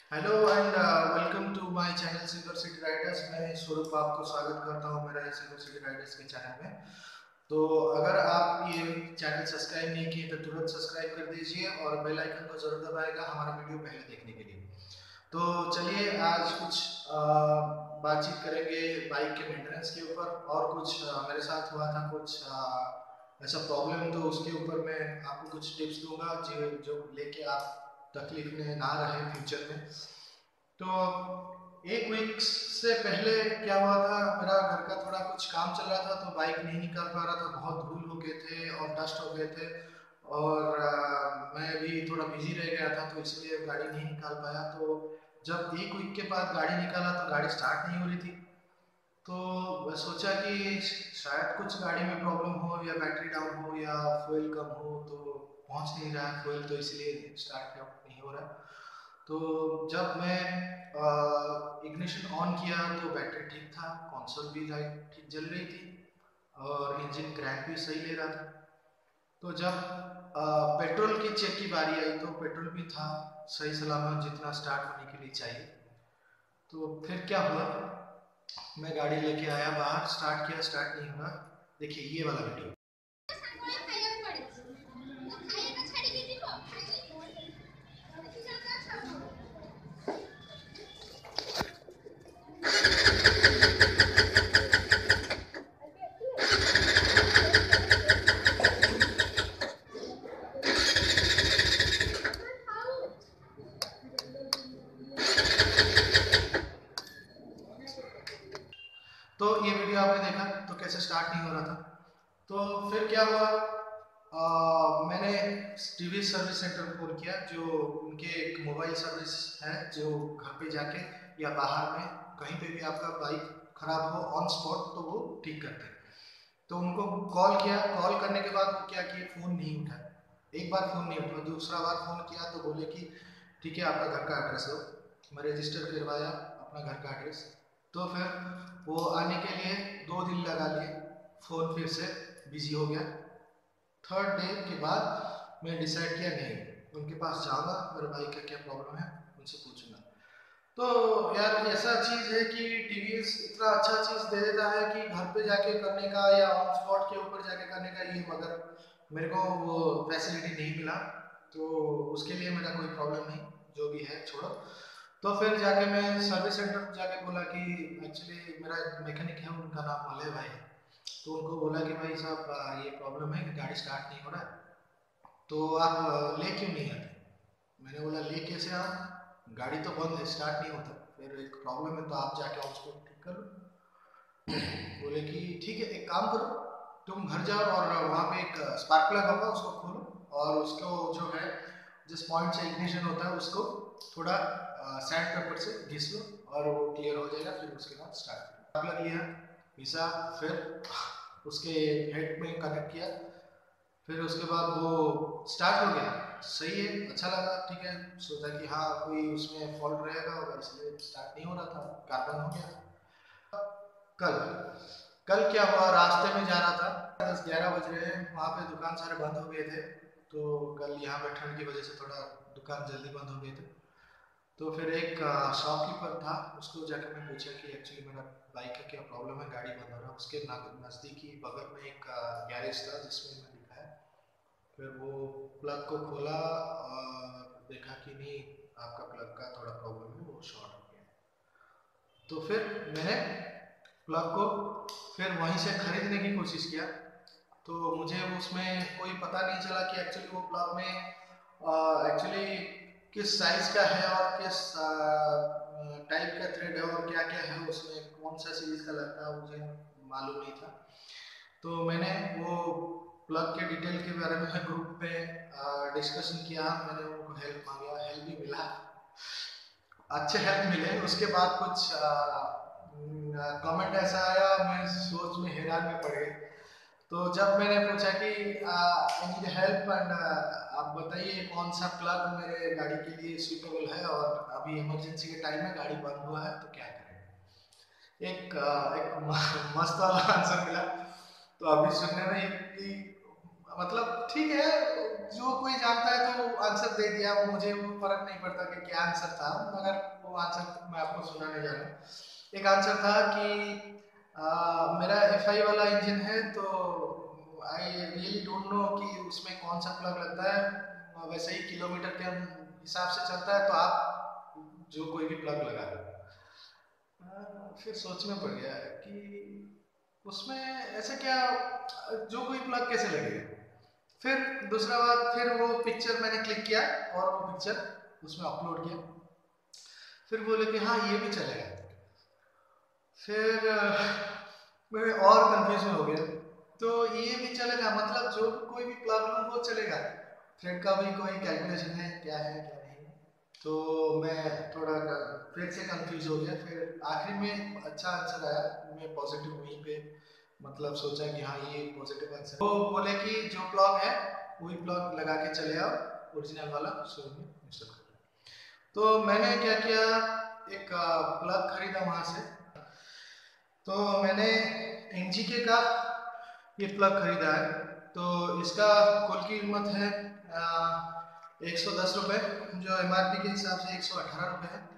Hello and welcome to my channel Silver City Riders. मैं स्वरूप आपको स्वागत करता हूं मेरा सिल्वर सिटी राइडर्स के चैनल में। तो अगर आप ये चैनल सब्सक्राइब नहीं किए तो तुरंत सब्सक्राइब कर दीजिए और बेल आइकन को जरूर दबाएगा हमारा वीडियो पहले देखने के लिए। तो चलिए आज कुछ बातचीत करेंगे बाइक के मेंटेनेंस के ऊपर और कुछ मेरे साथ हुआ था कुछ ऐसा प्रॉब्लम, तो उसके ऊपर मैं आपको कुछ टिप्स दूंगा जो जो लेके आप तकलीफ में ना रहे फ्यूचर में। तो एक वीक से पहले क्या हुआ था, मेरा घर का थोड़ा कुछ काम चल रहा था तो बाइक नहीं निकाल पा रहा था, बहुत धूल हो गए थे और डस्ट हो गए थे और मैं भी थोड़ा बिजी रह गया था तो इसलिए गाड़ी नहीं निकाल पाया। तो जब एक वीक के बाद गाड़ी निकाला तो गाड़ी स्टार्ट नहीं हो रही थी। तो मैं सोचा कि शायद कुछ गाड़ी में प्रॉब्लम हो या बैटरी डाउन हो या फ्यूल कम हो, तो पहुंच नहीं रहा है फ्यूल, तो इसलिए स्टार्ट नहीं हो रहा। तो जब मैं इग्निशन ऑन किया तो बैटरी ठीक था, कंसोल भी लाइट ठीक जल रही थी और इंजन क्रैंक भी सही ले रहा था। तो जब पेट्रोल की चेक की बारी आई तो पेट्रोल भी था सही सलामत जितना स्टार्ट होने के लिए चाहिए। तो फिर क्या हुआ, मैं गाड़ी लेके आया बाहर, स्टार्ट किया, स्टार्ट नहीं हुआ। देखिए ये वाला वीडियो। तो ये वीडियो आपने देखा तो कैसे स्टार्ट नहीं हो रहा था। तो फिर क्या हुआ, मैंने टीवी सर्विस सेंटर को फोन किया, जो उनके एक मोबाइल सर्विस है जो घर पे जाके या बाहर में कहीं पे भी आपका बाइक खराब हो ऑन स्पॉट तो वो ठीक करते हैं। तो उनको कॉल किया, कॉल करने के बाद वो क्या किए, फ़ोन नहीं उठाया। एक बार फ़ोन नहीं उठा, दूसरा बार फ़ोन किया तो बोले कि ठीक है आपका घर का एड्रेस दो। मैं रजिस्टर करवाया अपना घर का एड्रेस। तो फिर वो आने के लिए 2 दिन लगा लिए, फ़ोन फिर से बिजी हो गया। थर्ड डे के बाद मैं डिसाइड किया नहीं, उनके पास जाऊँगा, मेरे बाइक का क्या प्रॉब्लम है उनसे पूछूंगा। तो यार ऐसा चीज़ है कि टीवीएस इतना अच्छा चीज़ दे देता है कि घर पे जाके करने का या ऑन स्पॉट के ऊपर जाके करने का ये, मगर मेरे को वो फैसिलिटी नहीं मिला। तो उसके लिए मेरा कोई प्रॉब्लम नहीं, जो भी है छोड़ो। तो फिर जाके मैं सर्विस सेंटर जाके बोला कि एक्चुअली मेरा मैकेनिक है, उनका नाम मलय भाई है। तो उनको बोला कि भाई साहब ये प्रॉब्लम है कि गाड़ी स्टार्ट नहीं हो रहा है, तो आप ले क्यों नहीं आते। मैंने बोला ले कैसे आऊँ, गाड़ी तो बंद है, स्टार्ट नहीं होता, फिर एक प्रॉब्लम है तो आप जाके उसको ठीक कर लो। बोले कि ठीक है एक काम करो, तुम घर जाओ और वहाँ पे एक स्पार्क प्लग होगा उसको खोलो और उसको जो है जिस पॉइंट से इग्निशन होता है उसको थोड़ा सैंड पेपर से घिस लो और वो क्लियर हो जाएगा। फिर उसके बाद स्टार्ट करो, प्लग लिया, घिसा, फिर उसके हेड में कनेक्ट किया, फिर उसके बाद वो स्टार्ट हो गया। सही है, अच्छा लगा, ठीक है। सोचा कि हाँ कोई उसमें फॉल्ट रहेगा और इसलिए स्टार्ट नहीं हो रहा था, कार्बन हो गया। कल कल क्या हुआ, रास्ते में जा रहा था, 10-11 बज रहे हैं, वहाँ पे दुकान सारे बंद हो गए थे। तो कल यहाँ पे ठंड की वजह से थोड़ा दुकान जल्दी बंद हो गए थे। तो फिर एक शॉपकीपर था, उसको जाकर मैं पूछा कि एक्चुअली मेरा बाइक का क्या प्रॉब्लम है, गाड़ी बंद हो रहा है। उसके नज़दीकी बगल में एक गैरेज था जिसमें मैं दिखाया। फिर वो प्लग को खोला और देखा कि नहीं आपका प्लग का थोड़ा प्रॉब्लम है, वो शॉर्ट हो गया। तो फिर मैंने प्लग को फिर वहीं से खरीदने की कोशिश किया। तो मुझे उसमें कोई पता नहीं चला कि एक्चुअली वो प्लग में एक्चुअली किस साइज का है और किस टाइप का थ्रेड है और क्या क्या है उसमें, कौन सा सीरीज का लगता है मुझे मालूम नहीं था। तो मैंने वो प्लग के डिटेल के बारे में ग्रुप पे डिस्कशन किया, मैंने उनको हेल्प मांगा, हेल्प भी मिला, अच्छे हेल्प मिले। उसके बाद कुछ कमेंट ऐसा आया, मैं सोच में हैरान में पड़ गए। तो जब मैंने पूछा कि आई नीड हेल्प एंड आप बताइए कौन सा प्लग मेरे गाड़ी के लिए सूटेबल है और अभी इमरजेंसी के टाइम में गाड़ी बंद हुआ है तो क्या करें। एक मस्त वाला आंसर मिला। तो अभी सुनने में इतनी मतलब ठीक है, जो कोई जानता है तो आंसर दे दिया, मुझे वो फर्क नहीं पड़ता कि क्या आंसर था, मगर वो आंसर मैं आपको सुनाने जा रहा हूँ। एक आंसर था कि मेरा एफआई वाला इंजन है, तो आई रियली डोंट नो कि उसमें कौन सा प्लग लगता है। वैसे ही किलोमीटर के हिसाब से चलता है, तो आप जो कोई भी प्लग लगा लो। फिर सोच में पड़ गया कि उसमें ऐसा क्या, जो कोई प्लग कैसे लगेगा। फिर दूसरा बात, फिर वो पिक्चर मैंने क्लिक किया और वो पिक्चर उसमें अपलोड किया। फिर बोले कि हाँ ये भी चलेगा। फिर मैं और कंफ्यूज हो गया, तो ये भी चलेगा मतलब जो कोई भी प्लग लूँ वो चलेगा, थ्रेड का भी कोई कैलकुलेशन है क्या नहीं। तो मैं थोड़ा फिर से कंफ्यूज हो गया। फिर आखिर में अच्छा आंसर आया, मैं पॉजिटिव वहीं पे मतलब सोचा कि हाँ ये पॉजिटिव आंसर। वो बोले कि जो प्लग है वही प्लग लगा के चले आओ, ओरिजिनल वाला शोरूम में इंस्टॉल कर। तो मैंने क्या किया, एक प्लग खरीदा वहाँ से। तो मैंने एनजीके का ये प्लग खरीदा है। तो इसका कुल कीमत है 110 रुपये, जो एमआरपी के हिसाब से 118 रुपये है।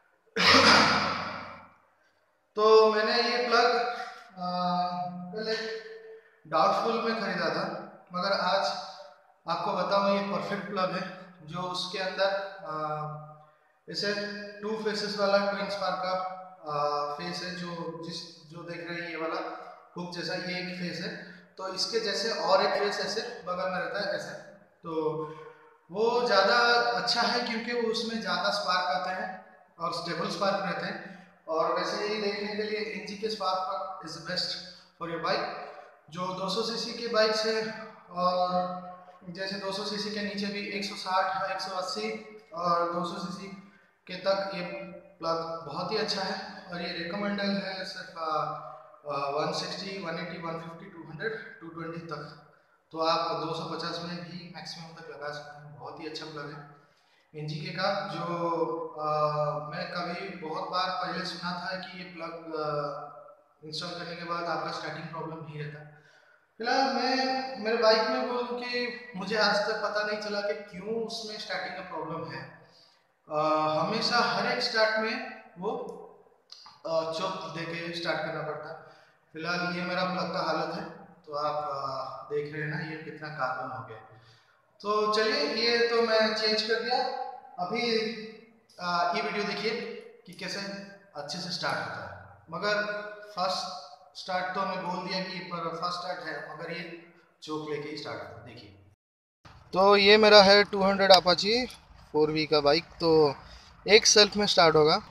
तो मैंने ये प्लग पहले डाउटफुल में खरीदा था, मगर आज आपको बताऊं ये परफेक्ट प्लग है। जो उसके अंदर इसे 2 फेसेस वाला ट्विन स्पार्क का फेस है, जो देख रहे हैं ये वाला हुक जैसा, ये एक फेस है। तो इसके जैसे और एक फेस ऐसे बगल में रहता है ऐसे। तो वो ज़्यादा अच्छा है क्योंकि वो उसमें ज़्यादा स्पार्क आते हैं और स्टेबल स्पार्क रहते हैं। और वैसे ही देखने के लिए NG K spark is best for your bike. जो 200 सीसी के बाइक है, और जैसे 200 सीसी के नीचे भी 160, 180 और 200 सीसी के तक ये प्लग बहुत ही अच्छा है। और ये रिकमेंडेड है सिर्फ 160, 180, 150, 200, 220 तक। तो आप 250 में भी मैक्सिमम तक लगा सकते हैं। बहुत ही अच्छा प्लग है एनजीके का। जो मैं कभी बहुत बार पहले सुना था कि ये प्लग इंस्टॉल करने के बाद आपका स्टार्टिंग प्रॉब्लम नहीं रहता। फिलहाल मैं मेरे बाइक में बोलूँ कि मुझे आज तक पता नहीं चला कि क्यों उसमें स्टार्टिंग का प्रॉब्लम है। हमेशा हर एक स्टार्ट में वो चोक दे के स्टार्ट करना पड़ता है। फिलहाल ये मेरा प्लग का हालत है, तो आप देख रहे हैं ना ये कितना कार्बन हो गया। तो चलिए, ये तो मैं चेंज कर दिया। अभी ये वीडियो देखिए कि कैसे अच्छे से स्टार्ट होता है। मगर फर्स्ट स्टार्ट तो मैं बोल दिया कि पर फर्स्ट स्टार्ट है, मगर ये चोक लेके ही स्टार्ट होता है। देखिए, तो ये मेरा है 200 अपाची 4V का बाइक। तो एक सेल्फ में स्टार्ट होगा।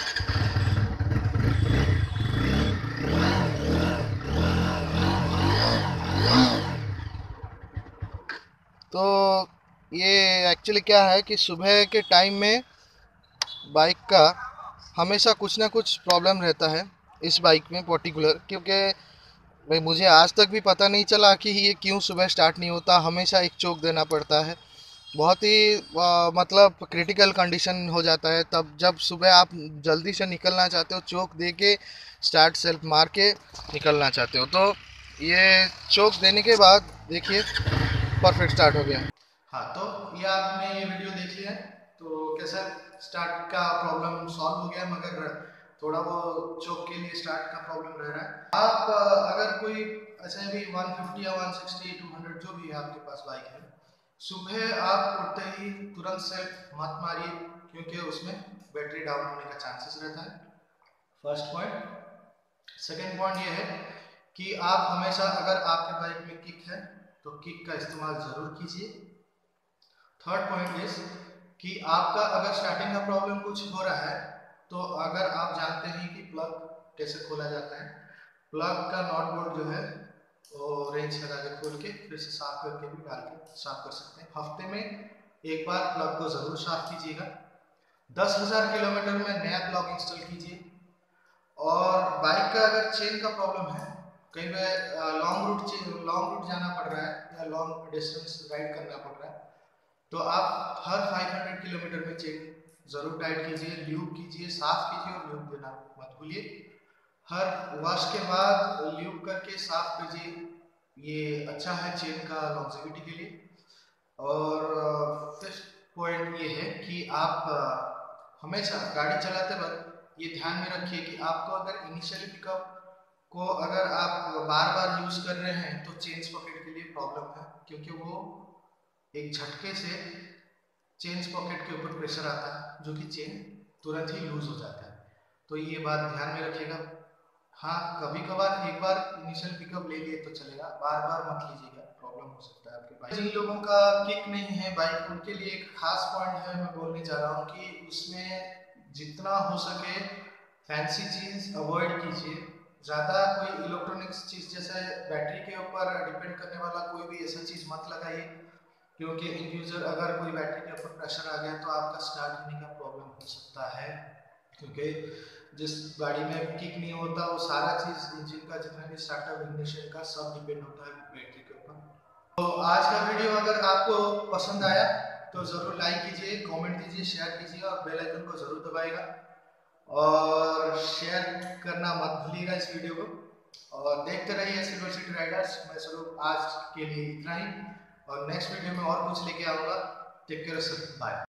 तो ये एक्चुअली क्या है कि सुबह के टाइम में बाइक का हमेशा कुछ ना कुछ प्रॉब्लम रहता है इस बाइक में पर्टिकुलर, क्योंकि भाई मुझे आज तक भी पता नहीं चला कि ये क्यों सुबह स्टार्ट नहीं होता। हमेशा एक चोक देना पड़ता है। बहुत ही मतलब क्रिटिकल कंडीशन हो जाता है तब जब सुबह आप जल्दी से निकलना चाहते हो, चोक दे के स्टार्ट सेल्फ मार के निकलना चाहते हो। तो ये चोक देने के बाद देखिए परफेक्ट स्टार्ट हो गया। हाँ, तो ये आपने ये वीडियो देख लिया है, तो कैसा स्टार्ट का प्रॉब्लम सॉल्व हो गया, मगर थोड़ा वो चोक के लिए स्टार्ट का प्रॉब्लम रह रहा है। आप अगर कोई ऐसे भी 150 या 160, 200 जो भी आपके पास बाइक है, सुबह आप उठते ही तुरंत सेल्फ मत मारिए, क्योंकि उसमें बैटरी डाउन होने का चांसेस रहता है। First point. सेकेंड पॉइंट ये है कि आप हमेशा, अगर आपके बाइक में किक है तो किक का इस्तेमाल ज़रूर कीजिए। थर्ड पॉइंट इज कि आपका अगर स्टार्टिंग का प्रॉब्लम कुछ हो रहा है, तो अगर आप जानते हैं कि प्लग कैसे खोला जाता है, प्लग का नॉट बोल्ट जो है वो रेंच लगा के खोल के फिर से साफ करके भी डाल के साफ कर सकते हैं। हफ्ते में एक बार प्लग को ज़रूर साफ कीजिएगा। 10,000 किलोमीटर में नया प्लग इंस्टॉल कीजिए। और बाइक का अगर चेन का प्रॉब्लम है, कहीं पे लॉन्ग रूट जाना पड़ रहा है या लॉन्ग डिस्टेंस राइड करना पड़ रहा है, तो आप हर 500 किलोमीटर में चेन ज़रूर टाइट कीजिए, ल्यूब कीजिए, साफ कीजिए और ल्यूब देना मत भूलिए। हर वॉश के बाद ल्यूब करके साफ कीजिए ये अच्छा है चेन का लॉन्जेविटी के लिए। और फिफ्थ पॉइंट ये है कि आप हमेशा गाड़ी चलाते वक्त ये ध्यान में रखिए कि आपको अगर इनिशियली पिकअप को अगर आप बार बार यूज कर रहे हैं तो चेन पॉकेट के लिए प्रॉब्लम है, क्योंकि वो एक झटके से चेन पॉकेट के ऊपर प्रेशर आता है जो कि चेन तुरंत ही लूज हो जाता है। तो ये बात ध्यान में रखिएगा। हाँ, कभी कभार एक बार इनिशियल पिकअप ले लिए तो चलेगा, बार बार मत लीजिएगा, प्रॉब्लम हो सकता है आपके बाइक। जिन लोगों का किक नहीं है बाइक, उनके लिए एक खास पॉइंट है, मैं बोलने जा रहा हूँ कि उसमें जितना हो सके फैंसी चीज अवॉइड कीजिए। ज़्यादा कोई इलेक्ट्रॉनिक्स चीज जैसे बैटरी के ऊपर डिपेंड करने वाला कोई भी ऐसा चीज मत लगाइए, क्योंकि इन फ्यूचर अगर कोई बैटरी के ऊपर प्रेशर आ गया तो आपका स्टार्ट होने का प्रॉब्लम हो सकता है। क्योंकि जिस गाड़ी में किक नहीं होता वो सारा चीज इंजन का जितना भी स्टार्टअप इग्निशन का सब डिपेंड होता है बैटरी के ऊपर। तो आज का वीडियो अगर आपको पसंद आया तो जरूर लाइक कीजिए, कमेंट दीजिए, शेयर कीजिए और बेल आइकन को जरूर दबाइएगा और शेयर करना मत भूलिएगा इस वीडियो को। और देखते रहिए सिल्वर सिटी राइडर्स। मैं स्वरूप आज के लिए इतना ही, और नेक्स्ट वीडियो में और कुछ लेके आऊंगा। Take care sir, bye.